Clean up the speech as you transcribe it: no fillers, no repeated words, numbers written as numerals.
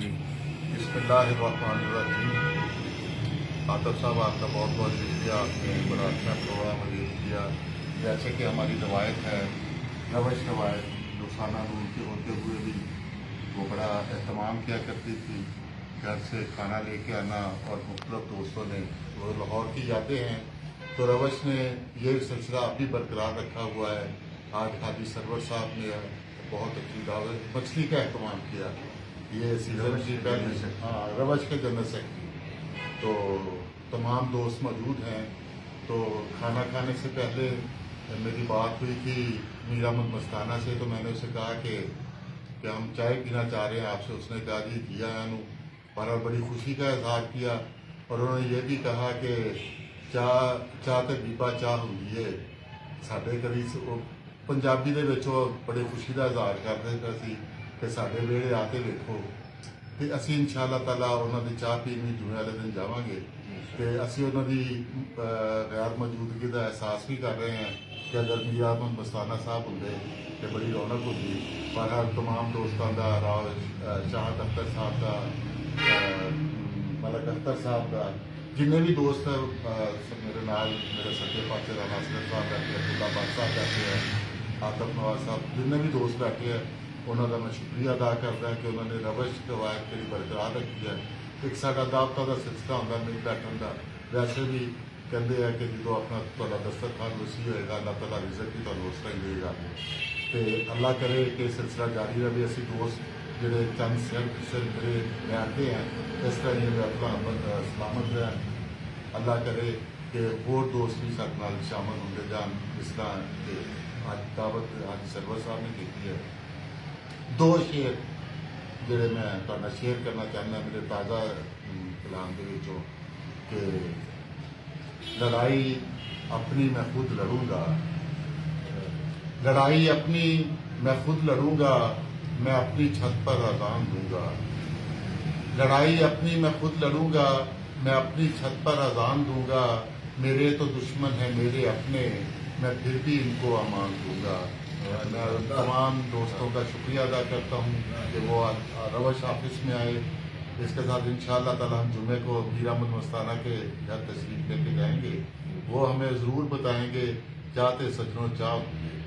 جی بسمillahirrahmanirrahیم۔ عاطف صاحب آپ کا بہت بہت شکریہ، آپ نے بڑا اچھا پروگرام ارینج کیا۔ جیسے کہ ہماری روایت ہے، روش روایت دوستانہ روم کے ہوتے ہوئے بھی وہ بڑا اہتمام کیا کرتی تھی، گھر سے کھانا لے کے آنا، اور مختلف دوستوں نے وہ لاہور کی یادیں ہیں تو روش نے یہ سلسلہ اب بھی برقرار رکھا ہوا ہے۔ آج حاجی سرور صاحب نے بہت اچھی دعوت مچھلی کا اہتمام کیا، یہ سیزن کی پہلی روش کے جنرل سیکرٹری، تو تمام دوست موجود ہیں۔ تو کھانا کھانے سے پہلے میری بات ہوئی تھی میر احمد مستانہ سے، تو میں نے اسے کہا کہ ہم چائے پینا چاہ رہے ہیں آپ سے۔ اس نے کہا جی کیا اور بڑی خوشی کا اظہار کیا، اور انہوں نے یہ بھی کہا کہ ਚਾਹ ਤੇ ਬੀਬਾ ਚਾਹ ਹੁੰਦੀ ਏ ਸਾਡੇ ਕਦੀ ਪੰਜਾਬੀ ਦੇ ਵਿੱਚ ਉਹ ਬੜੇ ਖੁਸ਼ੀ ਦਾ ਇਜ਼ਹਾਰ ਕਰਦੇ ਪਏ ਸੀ ਕਿ ਸਾਡੇ ਵਿਹੜੇ ਆ ਕੇ ਵੇਖੋ। ਤੇ ਅਸੀਂ ਇਨਸ਼ਾਅੱਲਾ ਤਾਲਾ ਉਹਨਾਂ ਦੀ ਚਾਹ ਪੀਣ ਵੀ ਜੁਮੇ ਵਾਲੇ ਦਿਨ ਜਾਵਾਂਗੇ, ਤੇ ਅਸੀਂ ਉਹਨਾਂ ਦੀ ਗੈਰ ਮੌਜੂਦਗੀ ਦਾ ਅਹਿਸਾਸ ਵੀ ਕਰ ਰਹੇ ਹਾਂ ਕਿ ਅਗਰ ਮੀਰ ਅਹਿਮਦ ਮਸਤਾਨਾ ਸਾਹਿਬ ਹੁੰਦੇ ਤੇ ਬੜੀ ਰੌਣਕ ਹੁੰਦੀ। ਪਰ ਤਮਾਮ ਦੋਸਤਾਂ ਦਾ ਸ਼ਾਹਦ ਅਖਤਰ ਸਾਹਿਬ ਦਾ, ਮਲਕ ਅਖਤਰ ਸਾਹਿਬ ਦਾ, جن بھی دوست میرے نال میرے سچے پاسے رانا اصغر صاحب بیٹھے ہیں، عبداللہ بٹ صاحب بیٹھے ہیں، عاطف نواز صاحب، جن بھی دوست بیٹھے ہیں انہوں کا میں شکریہ ادا کرتا کہ انہوں نے روش روایت جی برقرار رکھی ہے۔ ایک ساڈا دعوتاں کا سلسلہ ہوتا مل بیٹھن کا، ویسے بھی کہتے ہیں کہ جدو اپنا تھوڑا دسترخوان وسیع ہوئے گا اللہ تعالیٰ رزق بھی تمہیں اس طرح دے گا، تو اللہ کرے کہ سلسلہ جاری رہے۔ اسی دوست جڑے چند میرے بیٹھتے ہیں اس طرح ہی سلامت رہن، اللہ کرے کہ اور دوست بھی ساتھ نال شامل ہوتے جان، جس طرح کہ آج دعوت حاجی سرور صاحب نے کی ہے۔ دو شعر جڑے میں تھوڑا شیئر کرنا چاہنا میرے تازہ کلام کے وچوں کہ لڑائی اپنی میں خود لڑوں گا، لڑائی اپنی میں خود لڑوں گا، میں اپنی چھت پر اذان دوں گا۔ لڑائی اپنی میں خود لڑوں گا، میں اپنی چھت پر اذان دوں گا۔ میرے تو دشمن ہیں میرے اپنے، میں پھر بھی ان کو امان دوں گا۔ میں تمام دوستوں کا شکریہ ادا کرتا ہوں کہ وہ روش آفس میں آئے۔ اس کے ساتھ انشاءاللہ تعالی ہم جمعے کو میر احمد مستانہ کے گھر تشریف لے کے جائیں گے، وہ ہمیں ضرور بتائیں گے چاہتے سجنوں چاہ